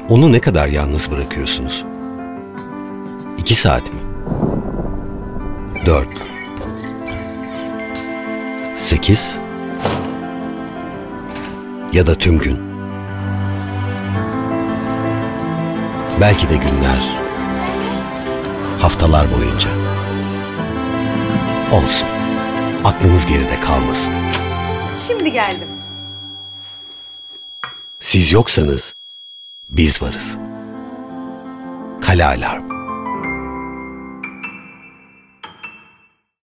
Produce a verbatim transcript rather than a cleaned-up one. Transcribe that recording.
Onu ne kadar yalnız bırakıyorsunuz? İki saat mi? Dört. Sekiz. Ya da tüm gün. Belki de günler. Haftalar boyunca. Olsun. Aklınız geride kalmasın. Şimdi geldim. Siz yoksanız biz varız. Kale Alarm.